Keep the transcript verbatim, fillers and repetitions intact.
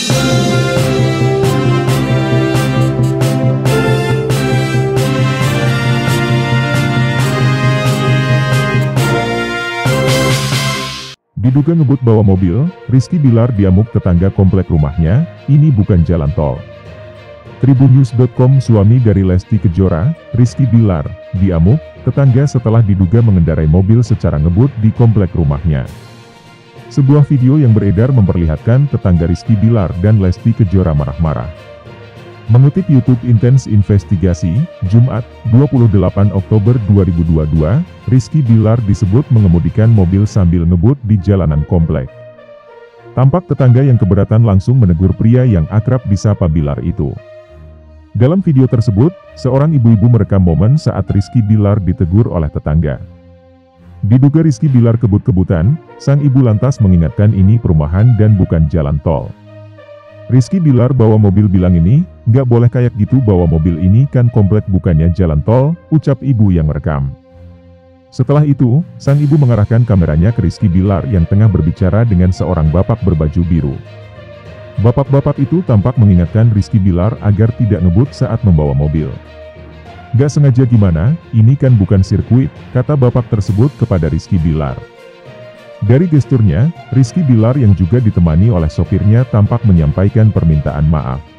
Diduga ngebut bawa mobil, Rizky Bilar diamuk tetangga komplek rumahnya, ini bukan jalan tol. Tribunnews dot com. Suami dari Lesti Kejora, Rizky Bilar, diamuk tetangga setelah diduga mengendarai mobil secara ngebut di komplek rumahnya. Sebuah video yang beredar memperlihatkan tetangga Rizky Bilar dan Lesti Kejora marah-marah. Mengutip YouTube Intens Investigasi, Jumat, dua puluh delapan Oktober dua ribu dua puluh dua, Rizky Bilar disebut mengemudikan mobil sambil ngebut di jalanan komplek. Tampak tetangga yang keberatan langsung menegur pria yang akrab disapa Bilar itu. Dalam video tersebut, seorang ibu-ibu merekam momen saat Rizky Bilar ditegur oleh tetangga. Diduga Rizky Bilar kebut-kebutan, sang ibu lantas mengingatkan ini perumahan dan bukan jalan tol. Rizky Bilar bawa mobil bilang ini, nggak boleh kayak gitu bawa mobil ini kan komplek bukannya jalan tol, ucap ibu yang merekam. Setelah itu, sang ibu mengarahkan kameranya ke Rizky Bilar yang tengah berbicara dengan seorang bapak berbaju biru. Bapak-bapak itu tampak mengingatkan Rizky Bilar agar tidak ngebut saat membawa mobil. Gak sengaja gimana, ini kan bukan sirkuit, kata bapak tersebut kepada Rizky Bilar. Dari gesturnya, Rizky Bilar yang juga ditemani oleh sopirnya tampak menyampaikan permintaan maaf.